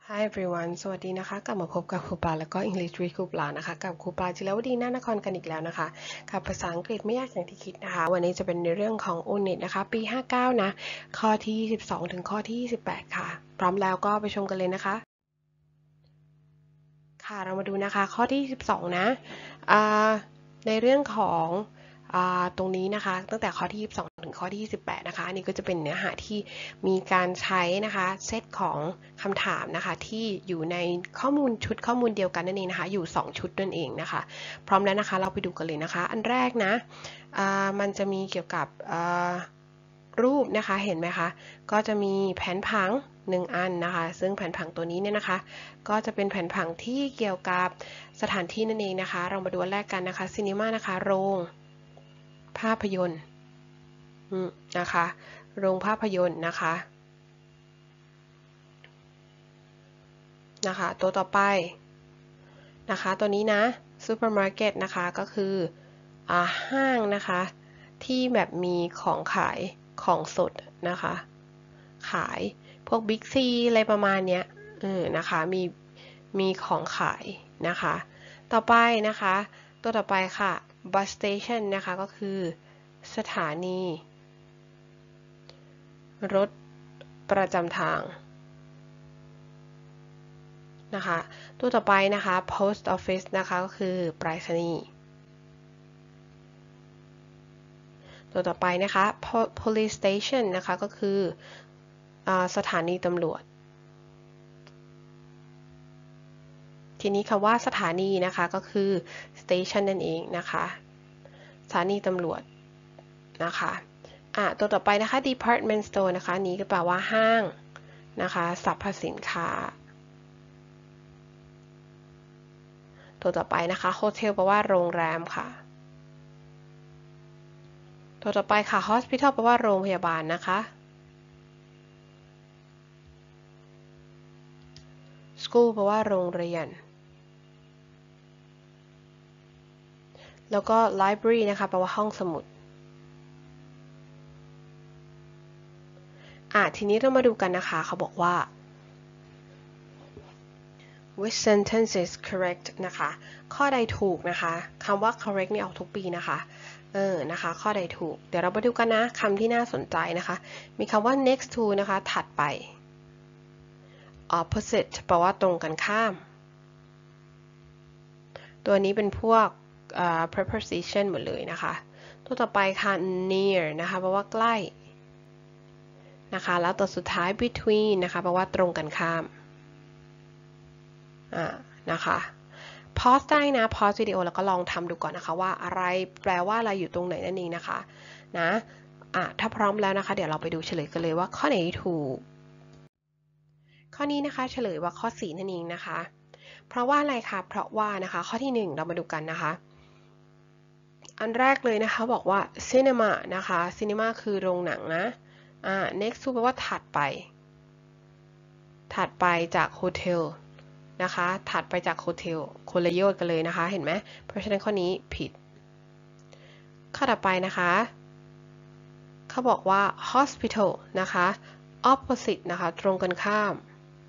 Hi everyone สวัสดีนะคะกลับมาพบกับครูปลาแล้วก็ English with ครูปลานะคะกับครูปลาจิรวดีนาฏนครกันอีกแล้วนะคะกับภาษาอังกฤษไม่ยากอย่างที่คิดนะคะวันนี้จะเป็นในเรื่องของ UNIT นะคะปี59นะข้อที่22ถึงข้อที่28ค่ะพร้อมแล้วก็ไปชมกันเลยนะคะค่ะเรามาดูนะคะข้อที่22นะในเรื่องของตรงนี้นะคะตั้งแต่ข้อที่22ถึงข้อที่28นะคะอันนี้ก็จะเป็นเนื้อหาที่มีการใช้นะคะเซตของคำถามนะคะที่อยู่ในข้อมูลชุดข้อมูลเดียวกันนั่นเองนะคะอยู่2ชุดนั่นเองนะคะพร้อมแล้วนะคะเราไปดูกันเลยนะคะอันแรกนะมันจะมีเกี่ยวกับรูปนะคะเห็นไหมคะก็จะมีแผนผัง1อันนะคะซึ่งแผนผังตัวนี้เนี่ยนะคะก็จะเป็นแผนผังที่เกี่ยวกับสถานที่นั่นเองนะคะเรามาดูอันแรกกันนะคะซีนีมานะคะโรงภาพยนตร์นะคะโรงภาพยนตร์นะคะตัวต่อไปนะคะตัวนี้นะซูเปอร์มาร์เก็ตนะคะก็คือห้างนะคะที่แบบมีของขายของสดนะคะขายพวกบิ๊กซีอะไรประมาณเนี้ยนะคะมีของขายนะคะต่อไปนะคะตัวต่อไปค่ะ bus station นะคะก็คือสถานีรถประจำทางนะคะตัวต่อไปนะคะ post office นะคะก็คือไปรษณีย์ตัวต่อไปนะคะ police station นะคะก็คือสถานีตำรวจทีนี้คำว่าสถานีนะคะก็คือ station นั่นเองนะคะสถานีตำรวจนะคะตัวต่อไปนะคะ department store นะคะนี้ก็แปลว่าห้างนะคะสรรพสินค้าตัวต่อไปนะคะ hotel แปลว่าโรงแรมค่ะตัวต่อไปค่ะ hospital แปลว่าโรงพยาบาลนะคะschool แปลว่าโรงเรียนแล้วก็ library นะคะแปลว่าห้องสมุดทีนี้เรามาดูกันนะคะเขาบอกว่า which sentence is correct นะคะข้อใดถูกนะคะคำว่า correct นี่ออกทุกปีนะคะนะคะข้อใดถูกเดี๋ยวเรามาดูกันนะคำที่น่าสนใจนะคะมีคำว่า next to นะคะถัดไป opposite แปลว่าตรงกันข้ามตัวนี้เป็นพวกpreposition หมดเลยนะคะตัวต่อไปค่ะ near นะคะแปลว่าใกล้นะคะแล้วตัวสุดท้าย between นะคะแปลว่าตรงกันข้ามนะคะ pause ได้นะ pause วิดีโอแล้วก็ลองทำดูก่อนนะคะว่าอะไรแปลว่าอะไรอยู่ตรงไหนนั่นเองนะคะนะถ้าพร้อมแล้วนะคะเดี๋ยวเราไปดูเฉลยกันเลยว่าข้อไหนถูกข้อนี้นะคะเฉลยว่าข้อ4นั่นเองนะคะเพราะว่าอะไรคะเพราะว่านะคะข้อที่1เรามาดูกันนะคะอันแรกเลยนะคะบอกว่า cinema นะคะ cinema คือโรงหนังนะnext to แปลว่าถัดไปจาก hotel นะคะถัดไปจากโฮเทลคนละโยชน์กันเลยนะคะเห็นไหมเพราะฉะนั้นข้อนี้ผิดข้อต่อไปนะคะเขาบอกว่า hospital นะคะ opposite นะคะตรงกันข้าม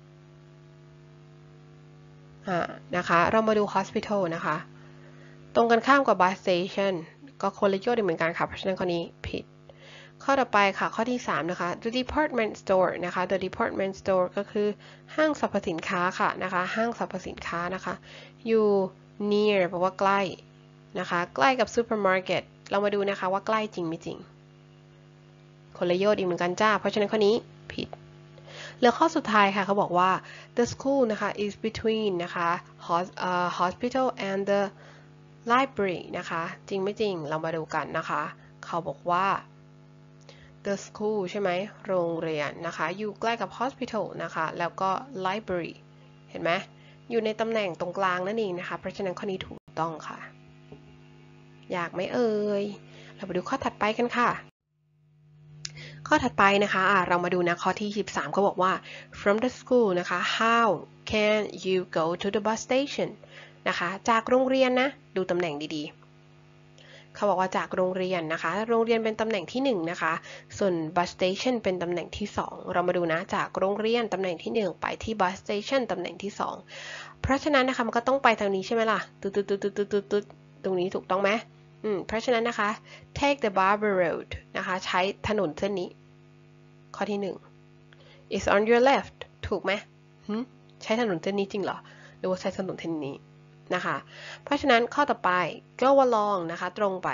นะคะเรามาดู hospital นะคะตรงกันข้ามกับ bus station ก็คนละโยชน์เหมือนกันค่ะเพราะฉะนั้นข้อนี้ผิดข้อต่อไปค่ะข้อที่3นะคะ the department store นะคะ the department store ก็คือห้างสรรพสินค้าค่ะนะคะห้างสรรพสินค้านะคะอยู่ near แปลว่าใกล้นะคะใกล้กับ supermarket เรามาดูนะคะว่าใกล้จริงไม่จริงคนละโยชน์อีกเหมือนกันจ้าเพราะฉะนั้นข้อนี้ผิดเหลือข้อสุดท้ายค่ะเขาบอกว่า the school นะคะ is between นะคะ hospital and the library นะคะจริงไม่จริงเรามาดูกันนะคะเขาบอกว่าthe school ใช่ไหมโรงเรียนนะคะอยู่ใกล้กับ hospital นะคะแล้วก็ library เห็นไหมอยู่ในตำแหน่งตรงกลางนั่นเองนะคะเพราะฉะนั้นข้อนี้ถูกต้องค่ะอยากไหมเอ่ยเราไปดูข้อถัดไปกันค่ะข้อถัดไปนะคะเรามาดูนะข้อที่13เขาบอกว่า from the school นะคะ how can you go to the bus station นะคะจากโรงเรียนนะดูตำแหน่งดีๆเขาบอกว่าจากโรงเรียนนะคะโรงเรียนเป็นตำแหน่งที่1นะคะส่วน bus station เป็นตำแหน่งที่2เรามาดูนะจากโรงเรียนตำแหน่งที่1ไปที่ bus station ตำแหน่งที่2เพราะฉะนั้นนะคะมันก็ต้องไปทางนี้ใช่ไหมล่ะตึ๊ดตรงนี้ถูกต้องไหมเพราะฉะนั้นนะคะ take the Barber Road นะคะใช้ถนนเส้นนี้ข้อที่1 is on your left ถูกไหมใช้ถนนเส้นนี้จริงเหรอหรือว่าใช้ถนนเส้นนี้นะคะเพราะฉะนั้นข้อต่อไป go along นะคะตรงไป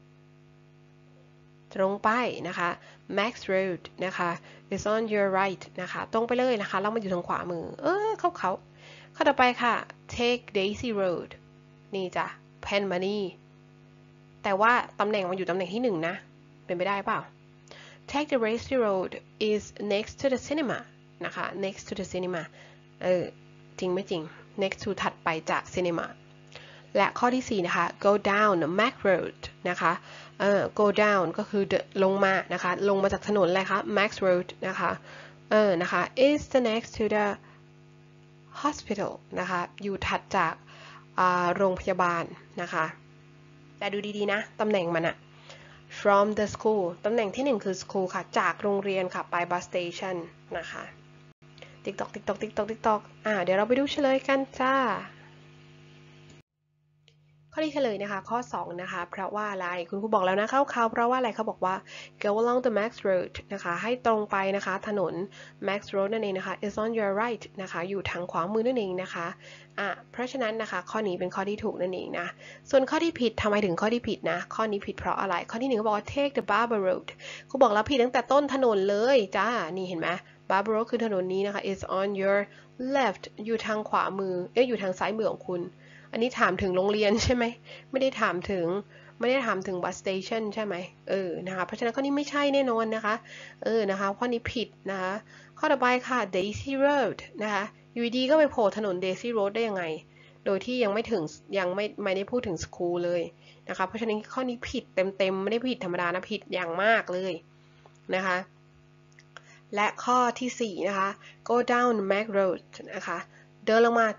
นะคะ Max Road นะคะ is on your right นะคะตรงไปเลยนะคะแล้วมันอยู่ทางขวามือเขาข้อต่อไปค่ะ take Daisy Road นี่จ้ะแพนมานี่แต่ว่าตำแหน่งมันอยู่ตำแหน่งที่1นะเป็นไปได้เปล่า take the Daisy Road is next to the cinema นะคะ next to the cinema จริงไม่จริง next to ถัดไปจาก cinema และข้อที่4นะคะ go down Mac Road นะคะ go down ก็คือลงมานะคะลงมาจากถนนอะไรคะ Max Road นะคะนะคะ is the next to the hospital นะคะอยู่ถัดจากโรงพยาบาลนะคะแต่ดูดีๆนะตำแหน่งมันอะ from the school ตำแหน่งที่1คือ school ค่ะจากโรงเรียนค่ะไป bus station นะคะติ๊กตอกเดี๋ยวเราไปดูเฉลยกันจ้าข้อที่เฉลยนะคะข้อ2นะคะเพราะว่าอะไรคุณครูบอกแล้วนะคร่าวๆเพราะว่าอะไรเขาบอกว่า go along the Max Road นะคะให้ตรงไปนะคะถนน Max Road นั่นเองนะคะ is on your right นะคะอยู่ทางขวามือนั่นเองนะคะเพราะฉะนั้นนะคะข้อนี้เป็นข้อที่ถูกนั่นเองนะส่วนข้อที่ผิดทำไมถึงข้อที่ผิดนะข้อนี้ผิดเพราะอะไรข้อที่1เขาบอกว่า take the Barber Road ครูบอกแล้วผิดตั้งแต่ต้นถนนเลยจ้านี่เห็นไหม Barber Road คือถนนนี้นะคะ is on your left อยู่ทางขวามืออยู่ทางซ้ายมือของคุณอันนี้ถามถึงโรงเรียนใช่ไหมไม่ได้ถามถึง bus station ใช่ไหมนะคะเพราะฉะนั้นข้อนี้ไม่ใช่แน่นอนนะคะนะคะข้อนี้ผิดนะคะข้อต่อไปค่ะ Daisy Road นะคะอยู่ดีก็ไปโผล่ถนน Daisy Road ได้ยังไงโดยที่ยังไม่ได้พูดถึง school เลยนะคะเพราะฉะนั้นข้อนี้ผิดเต็มไม่ได้ผิดธรรมดานะผิดอย่างมากเลยนะคะและข้อที่4นะคะ go down Mac Road นะคะเดินลงมา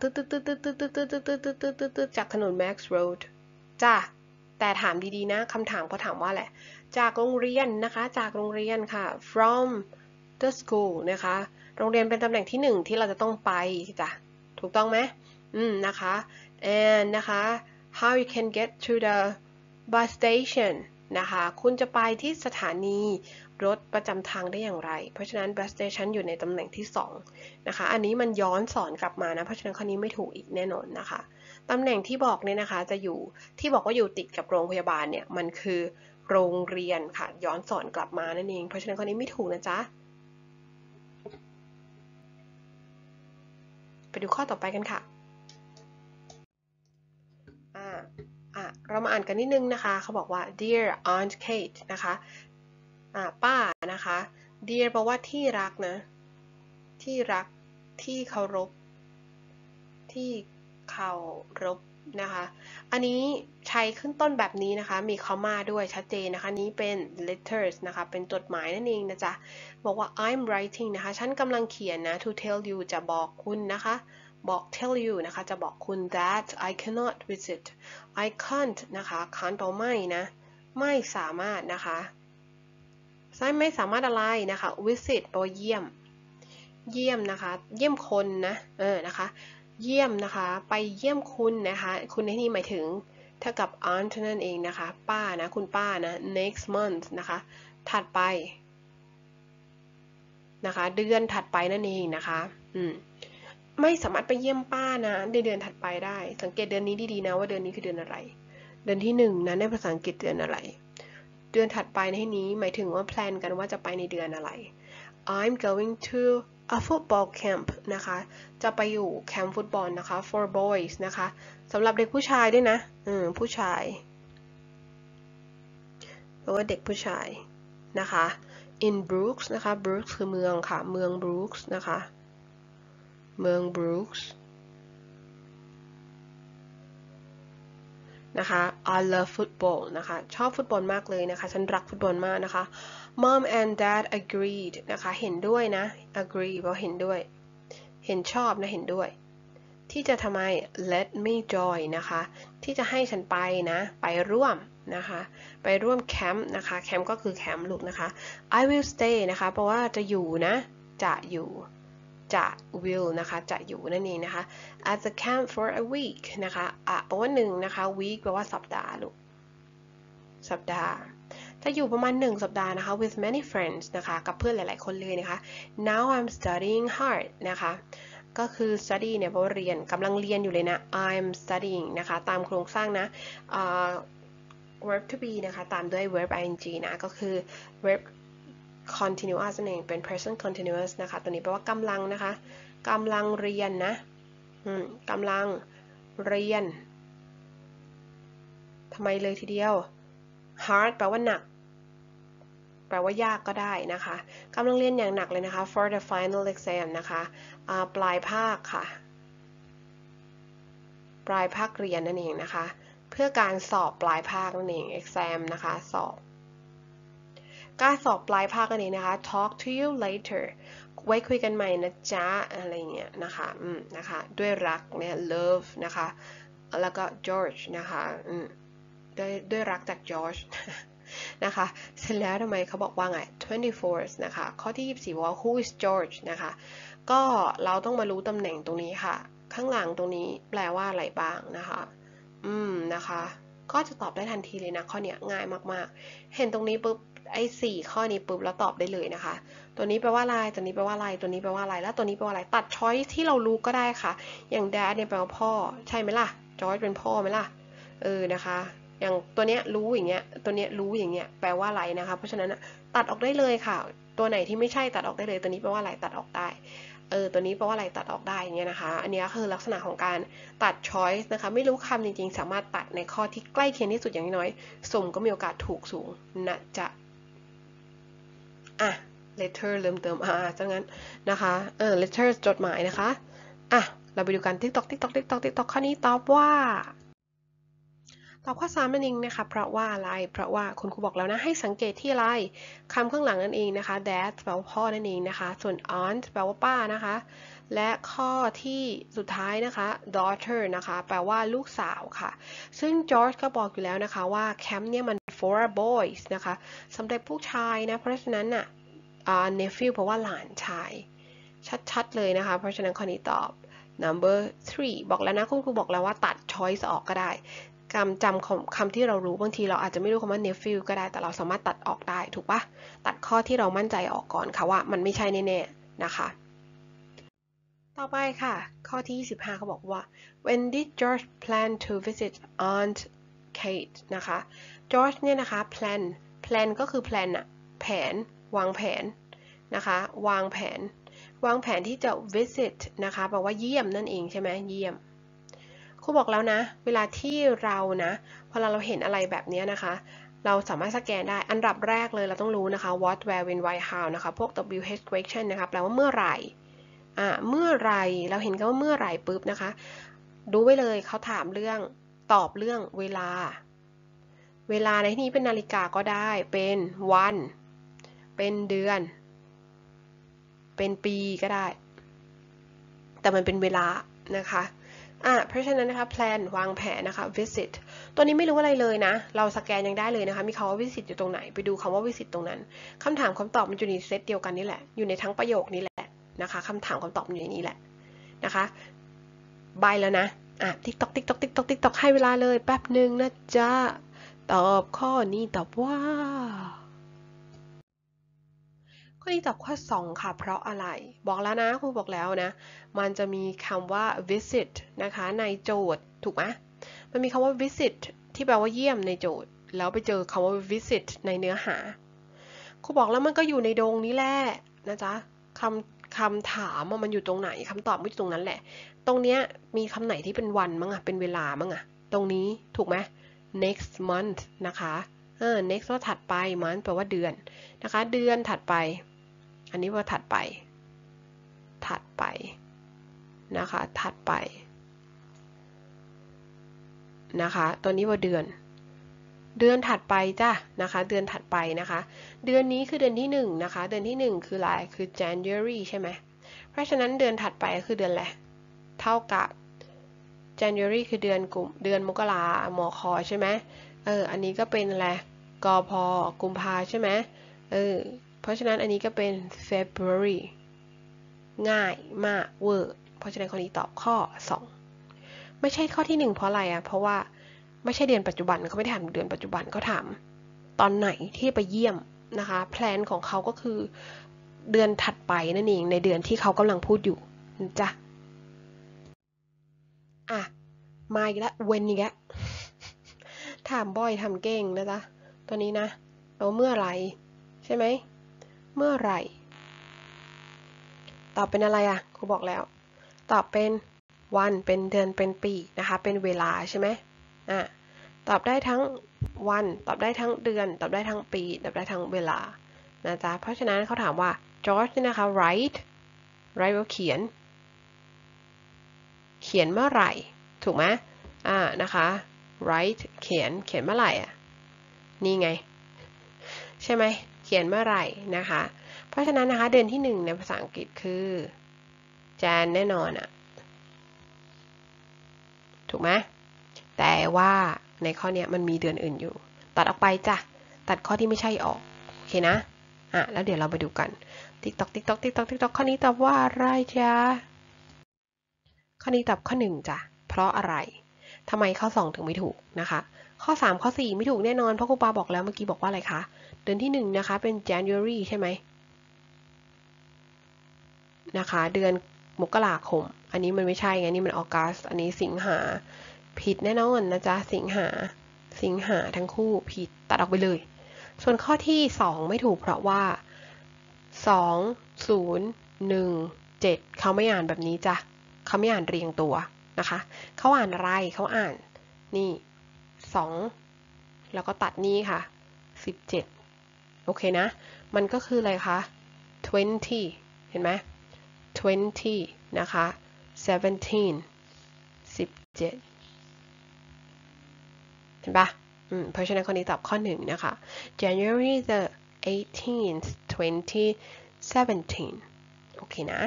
จากถนน Max Road จ้าแต่ถามดีๆนะคำถามเขาถามว่าแหละจากโรงเรียนนะคะจากโรงเรียนค่ะ from the school นะคะโรงเรียนเป็นตำแหน่งที่1ที่เราจะต้องไปจ้ะถูกต้องไหมนะคะ and นะคะ how you can get to the bus station นะคะคุณจะไปที่สถานีรถประจำทางได้อย่างไรเพราะฉะนั้น bus station อยู่ในตำแหน่งที่2นะคะอันนี้มันย้อนสอนกลับมานะเพราะฉะนั้นข้อนี้ไม่ถูกอีกแน่นอนนะคะตำแหน่งที่บอกเนี่ยนะคะจะอยู่ที่บอกว่าอยู่ติดกับโรงพยาบาลเนี่ยมันคือโรงเรียนค่ะย้อนสอนกลับมานั่นเองเพราะฉะนั้นข้อนี้ไม่ถูกนะจ๊ะไปดูข้อต่อไปกันค่ะเรามาอ่านกันนิดนึงนะคะเขาบอกว่า Dear Aunt Kate นะคะป้านะคะ Dear แปลว่าที่รักนะที่รักที่เคารพนะคะอันนี้ใช้ขึ้นต้นแบบนี้นะคะมีคอมมาด้วยชัดเจนนะคะนี้เป็น letters นะคะเป็นจดหมายนั่นเองนะจ๊ะบอกว่า I'm writing นะคะฉันกำลังเขียนนะ to tell you จะบอกคุณนะคะบอก tell you นะคะจะบอกคุณ that I cannot visit I can't นะคะ can't แปลไม่นะไม่สามารถนะคะไม่สามารถอะไรนะคะ visit แปลว่าเยี่ยมนะคะเยี่ยมคนนะนะคะเยี่ยมนะคะไปเยี่ยมคุณนะคะคุณในที่นี้หมายถึงเท่ากับ aunt นั่นเองนะคะป้านะคุณป้านะ next month นะคะถัดไปนะคะเดือนถัดไปนั่นเองนะคะไม่สามารถไปเยี่ยมป้านะในเดือนถัดไปได้สังเกตเดือนนี้ดีๆนะว่าเดือนนี้คือเดือนอะไรเดือนที่1นะในภาษาอังกฤษเดือนอะไรเดือนถัดไปในที่นี้หมายถึงว่าแพลนกันว่าจะไปในเดือนอะไร I'm going to a football camp นะคะจะไปอยู่แคมป์ฟุตบอลนะคะ for boys นะคะสำหรับเด็กผู้ชายด้วยนะผู้ชายแปลว่าเด็กผู้ชายนะคะ in Brooks นะคะ Brooks คือเมืองค่ะเมือง Brooks นะคะเมือง Brooks นะคะ I love football นะคะชอบฟุตบอลมากเลยนะคะฉันรักฟุตบอลมากนะคะ Mom and Dad agreed นะคะเห็นด้วยนะ agree แปลว่าเห็นด้วยเห็นชอบนะเห็นด้วยที่จะทำไม let me join นะคะที่จะให้ฉันไปนะไปร่วมนะคะไปร่วมแคมป์นะคะแคมป์ก็คือแคมป์ลูกนะคะ I will stay นะคะแปลว่าจะอยู่นะจะอยู่จะ will นะคะจะอยู่นั่นเองนะคะ at the camp for a week นะคะแปลว่าหนึ่งนะคะ week แปลว่าสัปดาห์ลูกสัปดาห์จะอยู่ประมาณ1 สัปดาห์นะคะ with many friends นะคะกับเพื่อนหลายๆคนเลยนะคะ now I'm studying hard นะคะก็คือ study เนี่ยแปลว่าเรียนกำลังเรียนอยู่เลยนะ I'm studying นะคะตามโครงสร้างนะverb to be นะคะตามด้วย verb ing นะก็คือ verb continuous นั่นเองเป็น present continuous นะคะตัวนี้แปลว่ากำลังนะคะกำลังเรียนนะกำลังเรียนทำไมเลยทีเดียว hard แปลว่าหนักแปลว่ายากก็ได้นะคะกำลังเรียนอย่างหนักเลยนะคะ for the final exam นะคะปลายภาคค่ะปลายภาคเรียนนั่นเองนะคะเพื่อการสอบปลายภาคนั่นเอง exam นะคะสอบการสอบปลายภาคนั่นเองนะคะ talk to you later ไว้คุยกันใหม่นะจ๊ะอะไรเงี้ยนะคะนะคะด้วยรักเนี่ย love นะคะแล้วก็ George นะคะด้วยรักจาก George นะคะเสร็จแล้วทำไมเขาบอกว่าไง 24th นะคะข้อที่24บอกว่า who is George นะคะก็เราต้องมารู้ตำแหน่งตรงนี้ค่ะข้างหลังตรงนี้แปลว่าอะไรบ้างนะคะนะคะก็จะตอบได้ทันทีเลยนะข้อเนี้ยง่ายมากๆเห็นตรงนี้ปุ๊บไอ้4ข้อนี้ปุ๊บแล้วตอบได้เลยนะคะตัวนี้แปลว่าอะไรตัวนี้แปลว่าอะไรตัวนี้แปลว่าอะไรแล้วตัวนี้แปลว่าอะไรตัดช้อยที่เรารู้ก็ได้ค่ะอย่าง dad เนี่ยแปลว่าพ่อใช่ไหมล่ะ George เป็นพ่อไหมล่ะนะคะอย่างตัวเนี้ยรู้อย่างเงี้ยตัวเนี้ยรู้อย่างเงี้ยแปลว่าอะไรนะคะเพราะฉะนั้นตัดออกได้เลยค่ะตัวไหนที่ไม่ใช่ตัดออกได้เลยตัวนี้แปลว่าอะไรตัดออกได้ตัวนี้แปลว่าอะไรตัดออกได้อย่างเงี้ยนะคะอันนี้คือลักษณะของการตัด choice นะคะไม่รู้คำจริงๆสามารถตัดในข้อที่ใกล้เคียงที่สุดอย่างน้อยสุ่มก็มีโอกาสถูกสูงนะจ๊ะletter เริ่มเติมจังงั้นนะคะletter จดหมายนะคะเราไปดูกัน TikTok ข้อนี้ตอบว่าตอบข้อ3นั่นเองนะคะเพราะว่าอะไรเพราะว่าคุณครูบอกแล้วนะให้สังเกตที่อะไรคำข้างหลังนั่นเองนะคะ dad แปลว่าพ่อนั่นเองนะคะส่วน aunt แปลว่าป้านะคะและข้อที่สุดท้ายนะคะ daughter นะคะแปลว่าลูกสาวค่ะซึ่ง George ก็บอกอยู่แล้วนะคะว่าแคมป์เนี่ยมัน for boys นะคะสำหรับผู้ชายนะเพราะฉะนั้นน่ะnephew แปลว่าหลานชายชัดๆเลยนะคะเพราะฉะนั้นข้อนี้ตอบ number 3บอกแล้วนะคุณครูบอกแล้วว่าตัด choice ออกก็ได้จำคำที่เรารู้บางทีเราอาจจะไม่รู้คำว่า nephew ก็ได้แต่เราสามารถตัดออกได้ถูกปะตัดข้อที่เรามั่นใจออกก่อนค่ะว่ามันไม่ใช่แน่ๆนะคะต่อไปค่ะข้อที่25เขาบอกว่า when did George plan to visit Aunt Kate นะคะ George เนี่ยนะคะ plan ก็คือ plan อะแผนวางแผนนะคะวางแผนที่จะ visit นะคะแปลว่าเยี่ยมนั่นเองใช่ไหมเยี่ยมครูบอกแล้วนะเวลาที่เรานะพอเราเห็นอะไรแบบนี้นะคะเราสามารถสแกนได้อันดับแรกเลยเราต้องรู้นะคะ what where when why how นะคะพวก WH question นะคะแปลว่าเมื่อไหร่เมื่อไหร่เราเห็นคำว่าเมื่อไหร่ปุ๊บนะคะดูไว้เลยเขาถามเรื่องตอบเรื่องเวลาในที่นี้เป็นนาฬิกาก็ได้เป็นวันเป็นเดือนเป็นปีก็ได้แต่มันเป็นเวลานะคะเพราะฉะนั้นนะคะ plan วางแผนนะคะ visit ตัวนี้ไม่รู้อะไรเลยนะเราสแกนยังได้เลยนะคะมีคำว่า visit อยู่ตรงไหนไปดูคำว่า visit ตรงนั้นคำถามคำตอบมันอยู่ในเซตเดียวกันนี่แหละอยู่ในทั้งประโยคนี้แหละนะคะคำถามคำตอบอยู่ในนี้แหละนะคะบายแล้วนะติ๊กตอกให้เวลาเลยแป๊บหนึ่งนะจ๊ะตอบข้อนี้ตอบว่าข้อนี้ตอบข้อ2ค่ะเพราะอะไรบอกแล้วนะครูบอกแล้วนะมันจะมีคำว่า visit นะคะในโจทย์ถูกไหมมันมีคำว่า visit ที่แปลว่าเยี่ยมในโจทย์แล้วไปเจอคำว่า visit ในเนื้อหาครูบอกแล้วมันก็อยู่ในดงนี้แหละนะจ๊ะคำถามมันอยู่ตรงไหนคำตอบมันอยู่ตรงนั้นแหละตรงเนี้ยมีคำไหนที่เป็นวันมั้งเป็นเวลามั้งตรงนี้ถูกไหม next month นะคะnext ว่าถัดไป month แปลว่าเดือนนะคะเดือนถัดไปอันนี้ว่าถัดไปนะคะถัดไปนะคะตัวนี้ว่าเดือนถัดไปจ้ะนะคะเดือนถัดไปนะคะเดือนนี้คือเดือนที่1นะคะเดือนที่1คืออะไรคือ January ใช่ไหมเพราะฉะนั้นเดือนถัดไปคือเดือนอะไรเท่ากับ January คือเดือนมกรามคใช่ไหมอันนี้ก็เป็นอะไรกพกุมภาใช่ไหมเพราะฉะนั้นอันนี้ก็เป็น February ง่ายมากเวอร์เพราะฉะนั้นข้อนี้ตอบข้อ 2ไม่ใช่ข้อที่1เพราะอะไรเพราะว่าไม่ใช่เดือนปัจจุบันเขาไม่ได้ถามเดือนปัจจุบันเขาถามตอนไหนที่ไปเยี่ยมนะคะแพลนของเขาก็คือเดือนถัดไปนั่นเองในเดือนที่เขากำลังพูดอยู่จ้ะมาอีกแล้วเว้นอีกแล้วถามบ่อยทำเก่งนะจ๊ะตัวนี้นะเอาเมื่อไหร่ใช่ไหมเมื่อไหร่ตอบเป็นอะไรครูบอกแล้วตอบเป็นวันเป็นเดือนเป็นปีนะคะเป็นเวลาใช่ไหมตอบได้ทั้งวันตอบได้ทั้งเดือนตอบได้ทั้งปีตอบได้ทั้งเวลานะจ๊ะเพราะฉะนั้นเขาถามว่า George นี่นะคะ write ว่าเขียนเมื่อไหร่ถูกไหมนะคะ write เขียนเมื่อไหร่นี่ไงใช่ไหมเขียนเมื่อไหร่นะคะเพราะฉะนั้นนะคะเดือนที่1ในภาษาอังกฤษคือ Jan แน่นอนถูกไหมแต่ว่าในข้อนี้มันมีเดือนอื่นอยู่ตัดออกไปจ้ะตัดข้อที่ไม่ใช่ออกโอเคนะแล้วเดี๋ยวเราไปดูกันติ๊กตอกติ๊กตอกติ๊กตอกติ๊กตอกข้อนี้ตอบว่าอะไรจ๊ะข้อนี้ตอบข้อ1จ้ะเพราะอะไรทำไมข้อ2ถึงไม่ถูกนะคะข้อ3ข้อ4ไม่ถูกแน่นอนเพราะครูปาบอกแล้วเมื่อกี้บอกว่าอะไรคะเดือนที่1นะคะเป็น January ใช่ไหมนะคะเดือนมกราคมอันนี้มันไม่ใช่ไงนี่มันออกัสอันนี้สิงหาผิดแน่นอนนะจ๊ะสิงหาทั้งคู่ผิดตัดออกไปเลยส่วนข้อที่2ไม่ถูกเพราะว่า2 0 1 7เขาไม่อ่านแบบนี้จ้ะเขาไม่อ่านเรียงตัวนะคะเขาอ่านอะไรเขาอ่านนี่2แล้วก็ตัดนี่ค่ะ17โอเคนะมันก็คืออะไรคะ20เห็นไหม20นะคะ17 17เห็นปะเพราะฉะนั้นข้อนี้ตอบข้อ1นะคะ January the 18th 2017โอเคนะ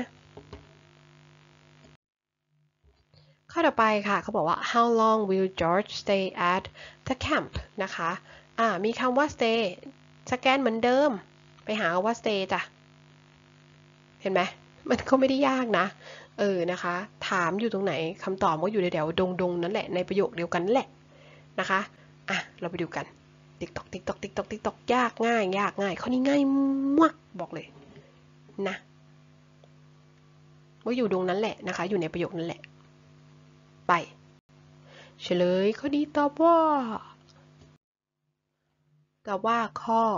ข้อต่อไปค่ะเขาบอกว่า How long will George stay at the camp นะคะมีคำว่า stay สแกนเหมือนเดิมไปหาว่า stay จ้ะเห็นไหมมันก็ไม่ได้ยากนะนะคะถามอยู่ตรงไหนคำตอบก็อยู่แถวๆดงๆนั่นแหละในประโยคเดียวกันนั่นแหละนะคะเราไปดูกันติ๊กตอกติ๊กตอกติ๊กตอกติ๊กตอกยากง่ายข้อนี้ง่ายมากบอกเลยนะว่าอยู่ตรงนั้นแหละนะคะอยู่ในประโยคนั้นแหละไปเฉลยข้อนี้ตอบว่าข้อ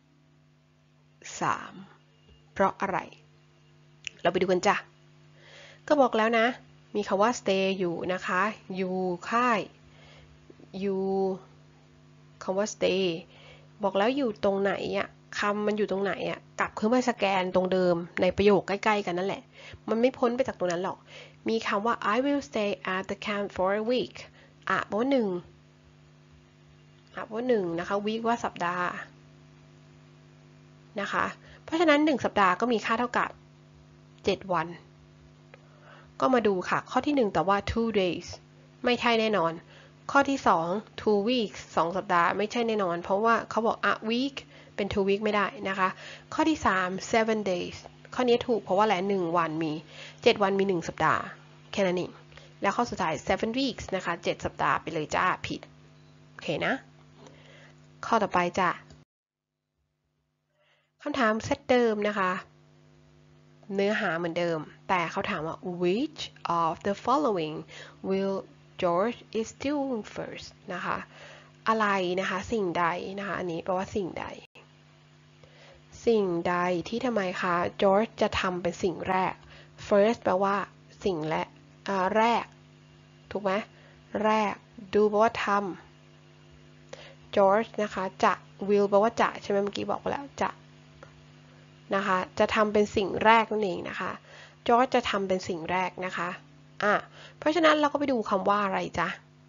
3เพราะอะไรเราไปดูกันจ้ะก็บอกแล้วนะมีคำว่า stay อยู่นะคะอยู่ค่ายอยู่คำว่า stay บอกแล้วอยู่ตรงไหนคำมันอยู่ตรงไหนกลับขึ้นมาสแกนตรงเดิมในประโยคใกล้ๆกันนั่นแหละมันไม่พ้นไปจากตรงนั้นหรอกมีคำว่า I will stay at the camp for a week แปลว่า1นะคะ week ว่าสัปดาห์นะคะเพราะฉะนั้น1สัปดาห์ก็มีค่าเท่ากับ7วันก็มาดูค่ะข้อที่1แต่ว่า2 days ไม่ใช่แน่นอนข้อที่2 2 weeks 2 สัปดาห์ไม่ใช่แน่นอนเพราะว่าเขาบอกa week เป็น 2 week ไม่ได้นะคะข้อที่3 7 days ข้อนี้ถูกเพราะว่าแหละ1วันมี7วันมี1สัปดาห์แค่นั้นเองแล้วข้อสุดท้าย7 weeks นะคะ7สัปดาห์ไปเลยจ้าผิดโอเคนะข้อต่อไปจ้ะคำถามเซตเดิมนะคะเนื้อหาเหมือนเดิมแต่เขาถามว่า which of the following will George is doing first นะคะอะไรนะคะสิ่งใดนะคะอันนี้แปลว่าสิ่งใดที่ทำไมคะ George จะทำเป็นสิ่งแรก first แปลว่าสิ่งแรกถูกไหมแรก do แปลว่าทำ George นะคะจะ will แปลว่าจะใช่ไหมเมื่อกี้บอกไปแล้วจะนะคะจะทำเป็นสิ่งแรกนั่นเองนะคะจอร์จจะทำเป็นสิ่งแรกนะคะเพราะฉะนั้นเราก็ไปดูคำว่าอะไรจ๊ะ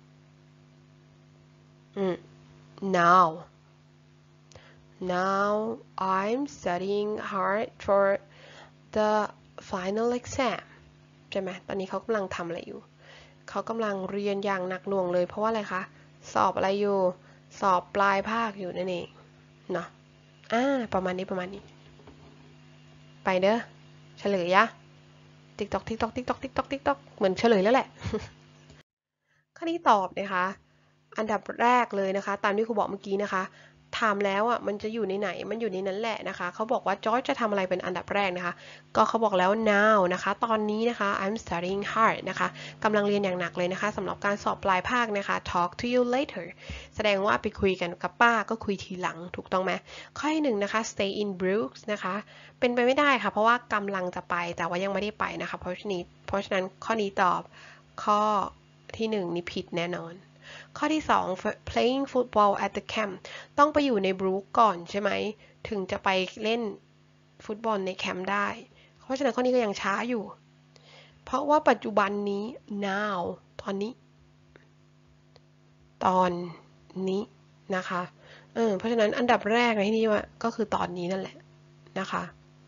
now I'm studying hard for the final exam ใช่ไหมตอนนี้เขากำลังทำอะไรอยู่เขากำลังเรียนอย่างหนักหน่วงเลยเพราะว่าอะไรคะสอบอะไรอยู่สอบปลายภาคอยู่นั่นเองเนาะประมาณนี้ไปเด้อเฉลยยะติ๊กตอกติ๊กตอกติ๊กตอกติ๊กตอกติ๊กตอกเหมือนเฉลยแล้วแหละ ข้อนี้ตอบนะคะอันดับแรกเลยนะคะตามที่ครูบอกเมื่อกี้นะคะถามแล้วอ่ะมันจะอยู่ในไหนมันอยู่ในนั้นแหละนะคะเขาบอกว่าจอร์จจะทำอะไรเป็นอันดับแรกนะคะก็เขาบอกแล้ว now นะคะตอนนี้นะคะ I'm studying hard นะคะกำลังเรียนอย่างหนักเลยนะคะสำหรับการสอบปลายภาคนะคะ talk to you later แสดงว่าไปคุยกันกับป้าก็คุยทีหลังถูกต้องไหมข้อที่หนึ่งนะคะ stay in Brooks นะคะเป็นไปไม่ได้ค่ะเพราะว่ากำลังจะไปแต่ว่ายังไม่ได้ไปนะคะเพราะฉะนั้นข้อนี้ตอบข้อที่หนึ่งนี่ผิดแน่นอนข้อที่สอง playing football at the camp ต้องไปอยู่ในบรูคก่อนใช่ไหมถึงจะไปเล่นฟุตบอลในแคมป์ได้เพราะฉะนั้นข้อนี้ก็ยังช้าอยู่เพราะว่าปัจจุบันนี้ now ตอนนี้นะคะเพราะฉะนั้นอันดับแรกในที่นี้ว่าก็คือตอนนี้นั่นแหละนะคะ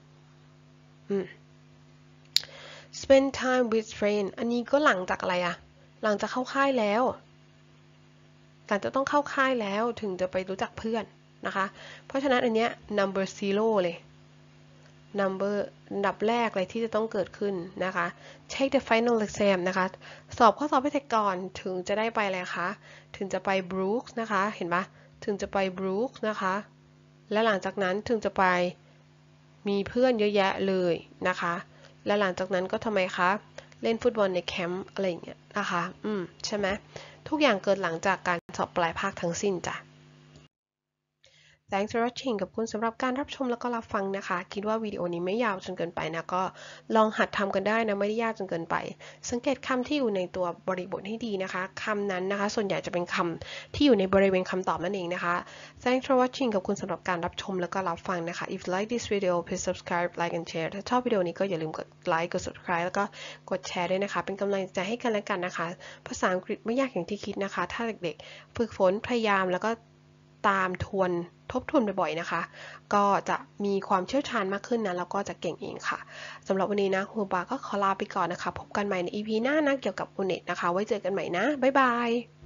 spend time with friend อันนี้ก็หลังจากอะไรอะหลังจากเข้าค่ายแล้วหลังจะต้องเข้าค่ายแล้วถึงจะไปรู้จักเพื่อนนะคะเพราะฉะนั้นอันเนี้ย number zero เลย number อันดับแรกเลยที่จะต้องเกิดขึ้นนะคะ take the final exam นะคะสอบข้อสอบให้เสร็จก่อนถึงจะได้ไปอะไรคะถึงจะไป Brooks นะคะเห็นปะถึงจะไป Brooks นะคะและหลังจากนั้นถึงจะไปมีเพื่อนเยอะแยะเลยนะคะและหลังจากนั้นก็ทำไมคะเล่นฟุตบอลในแคมป์อะไรอย่างเงี้ยนะคะใช่ไหมทุกอย่างเกิดหลังจากการสอบปลายภาคทั้งสิ้นจ้ะ Thanks for watching กับคุณสำหรับการรับชมแล้วก็รับฟังนะคะคิดว่าวิดีโอนี้ไม่ยาวจนเกินไปนะก็ลองหัดทำกันได้นะไม่ได้ยากจนเกินไปสังเกตคำที่อยู่ในตัวบริบทให้ดีนะคะคำนั้นนะคะส่วนใหญ่จะเป็นคำที่อยู่ในบริเวณคำตอบนั่นเองนะคะ Thanks for watching กับคุณสำหรับการรับชมแล้วก็รับฟังนะคะ If you like this video please subscribe like and share ถ้าชอบวิดีโอนี้ก็อย่าลืมกดไลค์กด subscribe แล้วก็กดแชร์ด้วยนะคะเป็นกำลังใจให้กันและกันนะคะภาษาอังกฤษไม่ยากอย่างที่คิดนะคะถ้าเด็กๆฝึกฝนพยายามแล้วก็ตามทบทวนบ่อยๆนะคะก็จะมีความเชี่ยวชาญมากขึ้นนะแล้วก็จะเก่งเองค่ะสำหรับวันนี้นะครูปาก็ขอลาไปก่อนนะคะพบกันใหม่ใน EP หน้านะเกี่ยวกับ UNET นะคะไว้เจอกันใหม่นะบ๊ายบาย